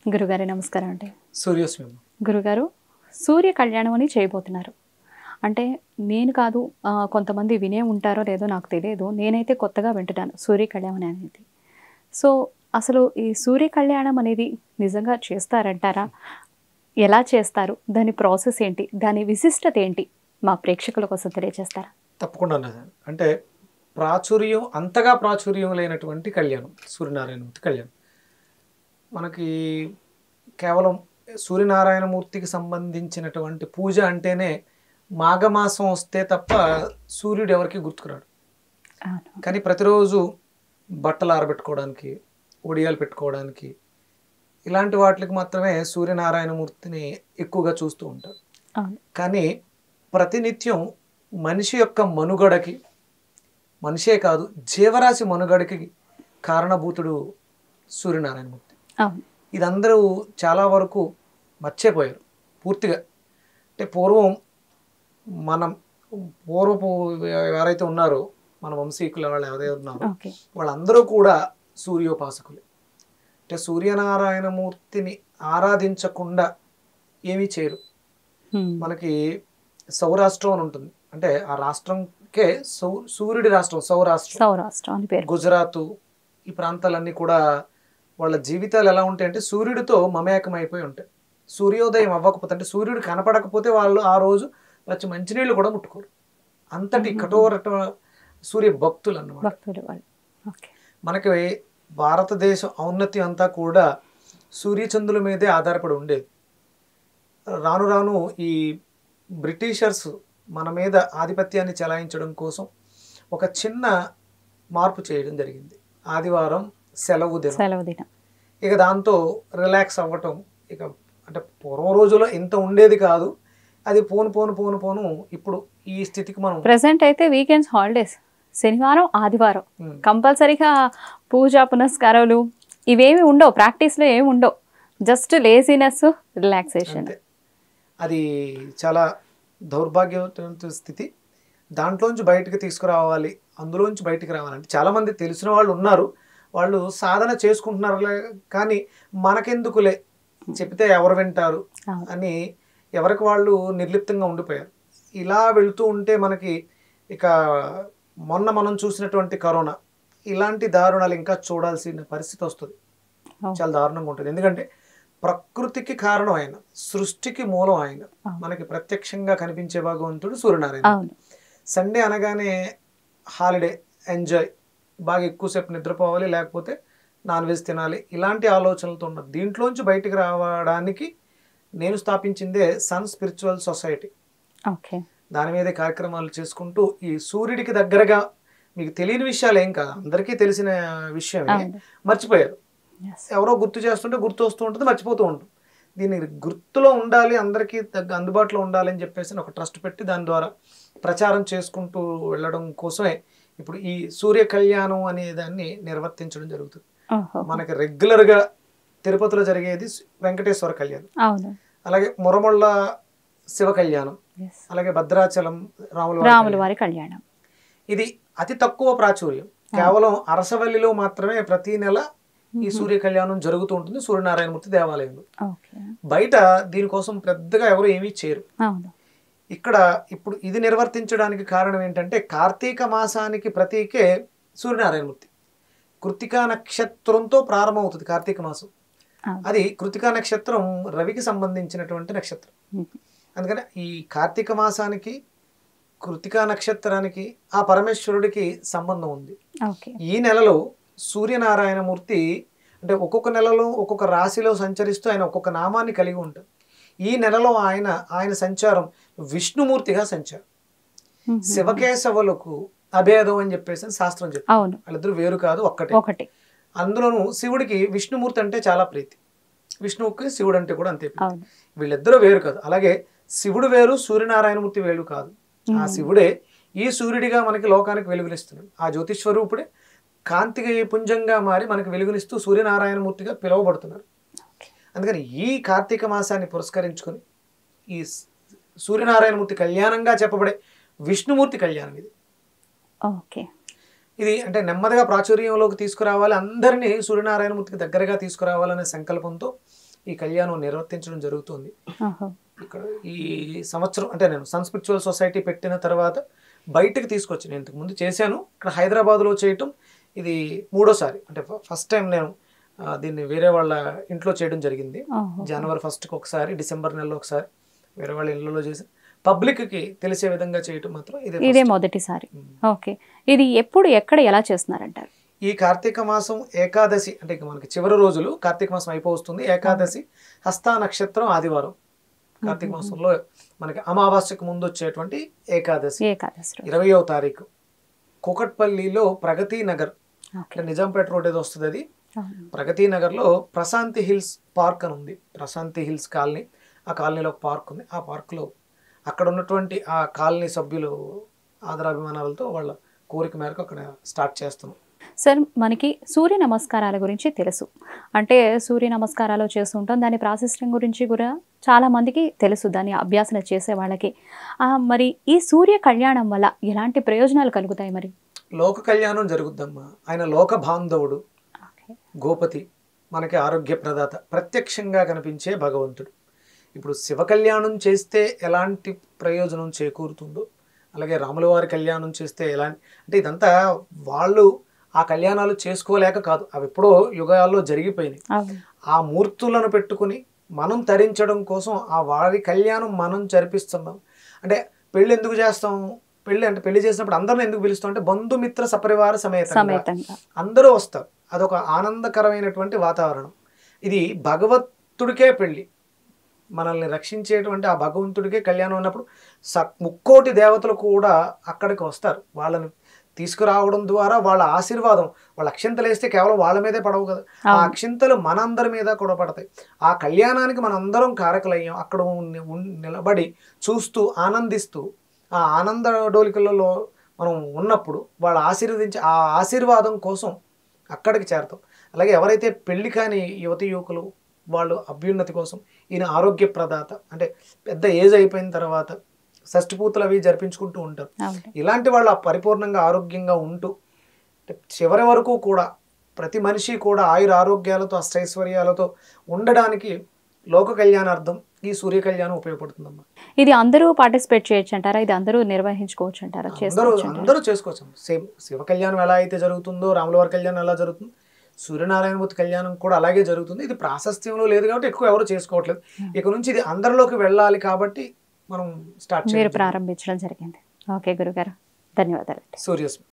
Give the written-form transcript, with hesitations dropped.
గురుగారు నమస్కారం అండి. సూర్యోస్మి. గురుగారు, సూర్య కళ్యాణం అని చేయబోతున్నారు. అంటే నేను కాదు, కొంతమంది వినే ఉంటారో లేదో నాకు తెలియదు. నేనైతే కొత్తగా వింటున్నాను సూర్య కళ్యాణం అనేది. సో అసలు ఈ సూర్య కళ్యాణం అనేది నిజంగా చేస్తారంటారా? ఎలా చేస్తారు? దాని ప్రాసెస్ ఏంటి? దాని విశిష్టత ఏంటి? మా ప్రేక్షకుల కోసం తెలియజేస్తారా? తప్పకుండా. అంటే అంతగా ప్రాచుర్యం లేనటువంటి కళ్యాణం సూర్యనారాయణమూర్తి కళ్యాణం. మనకి కేవలం సూర్యనారాయణమూర్తికి సంబంధించినటువంటి పూజ అంటేనే మాఘమాసం వస్తే తప్ప సూర్యుడు ఎవరికి గుర్తుకురాడు. కానీ ప్రతిరోజు బట్టలు ఆరబెట్టుకోవడానికి, ఒడియాలు పెట్టుకోవడానికి, ఇలాంటి వాటికి మాత్రమే సూర్యనారాయణమూర్తిని ఎక్కువగా చూస్తూ ఉంటారు. కానీ ప్రతినిత్యం మనిషి యొక్క మనుగడకి, మనిషే కాదు జీవరాశి మనుగడకి కారణభూతుడు సూర్యనారాయణమూర్తి. ఇది అందరూ చాలా వరకు మర్చిపోయారు పూర్తిగా. అంటే పూర్వపు ఎవరైతే ఉన్నారో, మన వంశీకుల వాళ్ళు ఎవరైతే ఉన్నారో వాళ్ళందరూ కూడా సూర్యోపాసకులే. అంటే సూర్యనారాయణమూర్తిని ఆరాధించకుండా ఏమీ చేయరు. మనకి సౌరాష్ట్రం అని ఉంటుంది. అంటే ఆ రాష్ట్రంకే సూర్యుడి రాష్ట్రం సౌరాష్ట్రం అని పేరు. గుజరాత్ ఈ ప్రాంతాలన్నీ కూడా వాళ్ళ జీవితాలు ఎలా ఉంటాయంటే సూర్యుడితో మమేకమైపోయి ఉంటాయి. సూర్యోదయం అవ్వకపోతే, అంటే సూర్యుడు కనపడకపోతే వాళ్ళు ఆ రోజు వచ్చి మంచినీళ్ళు కూడా ముట్టుకోరు. అంతటి కఠోర సూర్య భక్తులు అన్నమాట. మనకి భారతదేశం ఔన్నత్యం అంతా కూడా సూర్యచంద్రుల మీదే ఆధారపడి ఉండేది. రాను రాను ఈ బ్రిటిషర్స్ మన మీద ఆధిపత్యాన్ని చెలాయించడం కోసం ఒక చిన్న మార్పు చేయడం జరిగింది. ఆదివారం సెలవు దినం. ఇక దాంతో రిలాక్స్ అవ్వటం, ఇక అంటే పూర్వం రోజుల్లో ఇంత ఉండేది కాదు. అది పోను ఇప్పుడు ఈ స్థితికి మనం ప్రెసెంట్ అయితే వీకెండ్స్ హాలిడేస్, శనివారం ఆదివారం కంపల్సరీగా పూజ పునస్కారాలు ఇవేమి ఉండవు, ప్రాక్టీస్లో ఏమి ఉండవు. Just laziness, relaxation. అది చాలా దౌర్భాగ్యమైన స్థితి. దాంట్లోంచి బయటకు తీసుకురావాలి, అందులోంచి బయటకు రావాలంటే చాలామంది తెలిసిన వాళ్ళు ఉన్నారు, వాళ్ళు సాధన చేసుకుంటున్నారు. కానీ మనకెందుకులే, చెప్తే ఎవరు వింటారు అని ఎవరికి వాళ్ళు నిర్లిప్తంగా ఉండిపోయారు. ఇలా వెళుతూ ఉంటే మనకి ఇక మొన్న మనం చూసినటువంటి కరోనా, ఇలాంటి దారుణాలు ఇంకా చూడాల్సిన పరిస్థితి వస్తుంది. చాలా దారుణంగా ఉంటుంది. ఎందుకంటే ప్రకృతికి కారణం ఆయన, సృష్టికి మూలం ఆయన, మనకి ప్రత్యక్షంగా కనిపించే భగవంతుడు సూర్యనారాయణ. సండే అనగానే హాలిడే, ఎంజాయ్, బాగా ఎక్కువసేపు నిద్రపోవాలి, లేకపోతే నాన్ వెజ్ తినాలి, ఇలాంటి ఆలోచనలతో ఉన్నారు. దీంట్లోంచి బయటికి రావడానికి నేను స్థాపించిందే సన్ స్పిరిచువల్ సొసైటీ. దాని మీదే కార్యక్రమాలు చేసుకుంటూ ఈ సూర్యుడికి దగ్గరగా, మీకు తెలియని విషయాలు ఏం కాదు, అందరికీ తెలిసిన విషయమే, మర్చిపోయారు. ఎవరో గుర్తు చేస్తుంటే గుర్తు వస్తూ ఉంటుంది, మర్చిపోతూ ఉంటుంది. దీన్ని గుర్తులో ఉండాలి, అందరికీ అందుబాటులో ఉండాలి అని చెప్పేసి ఒక ట్రస్ట్ పెట్టి దాని ద్వారా ప్రచారం చేసుకుంటూ వెళ్ళడం కోసమే ఇప్పుడు ఈ సూర్య కళ్యాణం అనే దాన్ని నిర్వర్తించడం జరుగుతుంది. మనకి రెగ్యులర్గా తిరుపతిలో జరిగేది వెంకటేశ్వర కళ్యాణం, అలాగే మురమొళ్ళ శివ కళ్యాణం, అలాగే భద్రాచలం రాముల వారి కళ్యాణం. ఇది అతి తక్కువ ప్రాచుర్యం. కేవలం అరసవల్లిలో మాత్రమే ప్రతి నెల ఈ సూర్య కళ్యాణం జరుగుతూ ఉంటుంది సూర్యనారాయణమూర్తి దేవాలయంలో. బయట దీనికోసం పెద్దగా ఎవరు ఏమీ చేయరు. ఇక్కడ ఇప్పుడు ఇది నిర్వర్తించడానికి కారణం ఏంటంటే కార్తీక మాసానికి ప్రతీకే సూర్యనారాయణమూర్తి. కృతికా నక్షత్రంతో ప్రారంభమవుతుంది కార్తీక మాసం. అది కృతికా నక్షత్రం రవికి సంబంధించినటువంటి నక్షత్రం. అందుకని ఈ కార్తీక మాసానికి, కృతికా నక్షత్రానికి ఆ పరమేశ్వరుడికి సంబంధం ఉంది. ఈ నెలలో సూర్యనారాయణమూర్తి అంటే ఒక్కొక్క నెలలో ఒక్కొక్క రాశిలో సంచరిస్తూ ఆయన ఒక్కొక్క నామాన్ని కలిగి ఉంటారు. ఈ నెలలో ఆయన సంచారం విష్ణుమూర్తిగా సంచారం. శివకేశవులకు అభేదం అని చెప్పేసి శాస్త్రం చెప్తారు. వాళ్ళిద్దరు వేరు కాదు, ఒక్కటే. అందులోనూ శివుడికి విష్ణుమూర్తి అంటే చాలా ప్రీతి, విష్ణువుకి శివుడు అంటే కూడా అంతే ప్రీతి. వీళ్ళిద్దరూ వేరు కాదు. అలాగే శివుడు వేరు, సూర్యనారాయణమూర్తి వేరు కాదు. ఆ శివుడే ఈ సూర్యుడిగా మనకి లోకానికి వెలుగునిస్తున్నాడు. ఆ జ్యోతిస్వరూపుడే కాంతికి పుంజంగా మారి మనకి వెలుగునిస్తూ సూర్యనారాయణమూర్తిగా పిలువబడుతున్నారు. అందుకని ఈ కార్తీక మాసాన్ని పురస్కరించుకొని ఈ సూర్యనారాయణమూర్తి కళ్యాణంగా చెప్పబడే విష్ణుమూర్తి కళ్యాణం ఇది. ఇది అంటే నెమ్మదిగా ప్రాచుర్యంలోకి తీసుకురావాలి, అందరినీ సూర్యనారాయణమూర్తికి దగ్గరగా తీసుకురావాలనే సంకల్పంతో ఈ కళ్యాణం నిర్వర్తించడం జరుగుతుంది. ఓహో. ఇక్కడ ఈ సంవత్సరం అంటే నేను సన్ స్పిరిచువల్ సొసైటీ పెట్టిన తర్వాత బయటకు తీసుకొచ్చి, నేను ఇంతకుముందు చేశాను ఇక్కడ హైదరాబాద్లో చేయటం ఇది 3వ సారి. అంటే ఫస్ట్ టైం నేను దీన్ని వేరే వాళ్ళ ఇంట్లో చేయడం జరిగింది. ఓహో. జనవరి 1కి ఒకసారి, డిసెంబర్ నెలలో ఒకసారి వేరే వాళ్ళ ఇళ్ళలో చేసి పబ్లిక్కి తెలిసే విధంగా చేయటం మాత్రం ఇదే ఇదే మొదటిసారి. ఓకే. ఇది ఎప్పుడు ఎక్కడ ఎలా చేస్తున్నారంటారు? ఈ కార్తీక మాసం ఏకాదశి అంటే ఇక మనకి చివరి రోజులు, కార్తీక మాసం అయిపోతుంది. ఏకాదశి హస్త నక్షత్రం ఆదివారం. కార్తీక మాసంలో మనకి అమావాస్యకు ముందు వచ్చేటువంటి ఏకాదశి ఏకాదశి రోజు. 20వ తారీఖు కూకట్పల్లిలో ప్రగతి నగర్, ఓకే. అంటే నిజాంపేట రోడ్ ఏదో వస్తుంది అది. అవును. ప్రగతి నగర్లో ప్రశాంతి హిల్స్ పార్క్ అని ఉంది. ప్రశాంతి హిల్స్ కాలనీ, ఆ కాలనీలో ఒక పార్క్ ఉంది. ఆ పార్క్లో అక్కడ ఉన్నటువంటి ఆ కాలనీ సభ్యులు ఆదరాభిమానాలతో వాళ్ళ కోరిక మేరకు అక్కడ స్టార్ట్ చేస్తున్నాం. సార్, మనకి సూర్య నమస్కారాల గురించి తెలుసు. అంటే సూర్య నమస్కారాలు చేస్తుంటాం, దాని ప్రాసెసింగ్ గురించి కూడా చాలా మందికి తెలుసు, దాన్ని అభ్యాసన చేసే వాళ్ళకి. మరి ఈ సూర్య కళ్యాణం వల్ల ఎలాంటి ప్రయోజనాలు కలుగుతాయి మరి? లోక కళ్యాణం జరుగుద్దమ్మా. ఆయన లోక బాంధవుడు, ఓకే. గోపతి, మనకి ఆరోగ్య ప్రదాత, ప్రత్యక్షంగా కనిపించే భగవంతుడు. ఇప్పుడు శివ కళ్యాణం చేస్తే ఎలాంటి ప్రయోజనం చేకూరుతుందో, అలాగే రాముల వారి కళ్యాణం చేస్తే ఎలాంటి, అంటే ఇదంతా వాళ్ళు ఆ కళ్యాణాలు చేసుకోలేక కాదు, అవి ఎప్పుడో యుగాల్లో జరిగిపోయినాయి. అవును. ఆ మూర్తులను పెట్టుకుని మనం తరించడం కోసం ఆ వారి కళ్యాణం మనం జరిపిస్తున్నాం. అంటే పెళ్ళి ఎందుకు చేస్తాం? పెళ్ళి అంటే పెళ్లి చేసినప్పుడు అందరిని ఎందుకు పిలుస్తాం అంటే బంధుమిత్ర సపరివార సమేతంగా అందరూ వస్తారు. అదొక ఆనందకరమైనటువంటి వాతావరణం. ఇది భగవంతుడికే పెళ్ళి, మనల్ని రక్షించేటువంటి ఆ భగవంతుడికే కళ్యాణం ఉన్నప్పుడు ముక్కోటి దేవతలు కూడా అక్కడికి వస్తారు. వాళ్ళని తీసుకురావడం ద్వారా వాళ్ళ ఆశీర్వాదం, వాళ్ళ అక్షింతలు వేస్తే కేవలం వాళ్ళ మీదే పడవు కదా, ఆ అక్షింతలు మనందరి మీద కూడా పడతాయి. ఆ కళ్యాణానికి మనందరం కారకులయ్యాం. అక్కడ నిలబడి చూస్తూ ఆనందిస్తూ ఆ ఆనంద డోలికలలో మనం ఉన్నప్పుడు వాళ్ళు ఆశీర్వదించి ఆ ఆశీర్వాదం కోసం అక్కడికి చేరతాం. అలాగే ఎవరైతే పెళ్లి కాని యువతి యువకులు వాళ్ళు అభ్యున్నతి కోసం, ఈయన ఆరోగ్య ప్రదాత, అంటే పెద్ద ఏజ్ అయిపోయిన తర్వాత షష్ఠిపూతలు అవి జరిపించుకుంటూ ఉంటారు. ఇలాంటి వాళ్ళు పరిపూర్ణంగా ఆరోగ్యంగా ఉంటూ చివరి వరకు కూడా ప్రతి మనిషి కూడా ఆయుర ఆరోగ్యాలతో అష్టైశ్వర్యాలతో ఉండడానికి లోక కళ్యాణార్థం ఈ సూర్య కళ్యాణం ఉపయోగపడుతుందమ్మా. ఇది అందరూ పార్టిసిపేట్ చేయొచ్చు అంటారా? ఇది అందరూ నిర్వహించుకోవచ్చు అంటారా? అందరూ చేసుకోవచ్చు. సేమ్ శివ కళ్యాణం ఎలా అయితే జరుగుతుందో, రాముల వారి కళ్యాణం ఎలా జరుగుతుందో, సూర్యనారాయణమూర్తి కళ్యాణం కూడా అలాగే జరుగుతుంది. ఇది ప్రాశస్త్యంలో లేదు కాబట్టి ఎక్కువ ఎవరు చేసుకోవట్లేదు. ఇక నుంచి ఇది అందరిలోకి వెళ్ళాలి కాబట్టి మనం స్టార్ట్ మీరు ప్రారంభించడం జరిగింది. ఓకే గురుగారు, ధన్యవాదాలు. సూర్యస్మి.